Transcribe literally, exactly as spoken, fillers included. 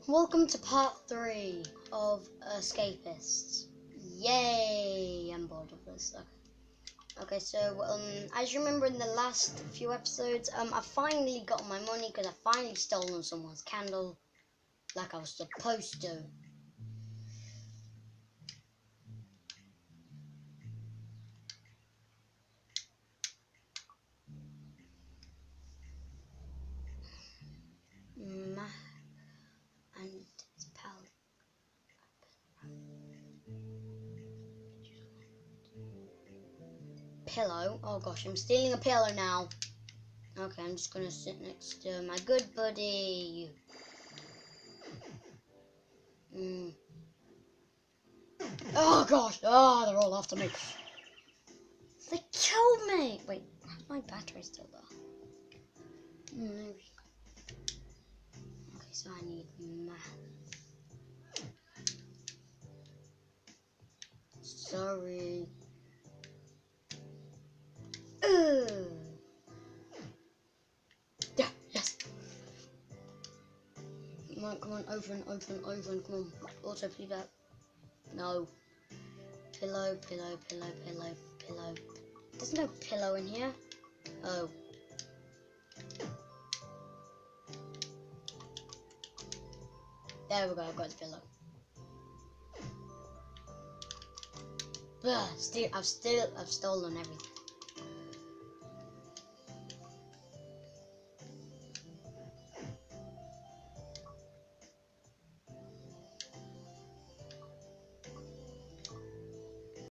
Welcome to part three of Escapeists. Yay! I'm bored of this. Okay, okay so um, as you remember in the last few episodes, um, I finally got my money because I finally stolen someone's candle, like I was supposed to. Ma and his pal. Pillow. Oh gosh, I'm stealing a pillow now. Okay, I'm just gonna sit next to my good buddy. Mm. Oh gosh! Oh, they're all after me. They killed me. Wait, my battery's still there. Mm, there we go. Okay, so I need math. Sorry. Ugh. Yeah, yes. Come on, come on, open, open, open, come on. Also, please that. No. Pillow, pillow, pillow, pillow, pillow. There's no pillow in here. Oh. There we go, I've got the pillow. Ugh, still, I've still, I've stolen everything.